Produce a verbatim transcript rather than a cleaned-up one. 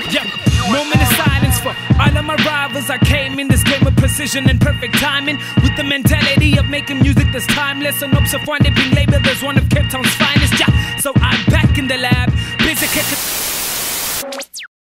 Yeah, moment of silence for all of my rivals. I came in this game with precision and perfect timing, with the mentality of making music that's timeless, and hopes of one day being labeled as one of Cape Town's finest. Yeah, so I'm back in the lab,